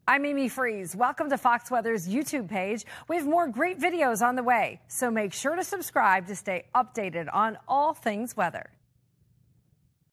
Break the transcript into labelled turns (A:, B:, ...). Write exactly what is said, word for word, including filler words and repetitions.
A: I'm Amy Freeze. Welcome to Fox Weather's YouTube page. We have more great videos on the way, so make sure to subscribe to stay updated on all things weather.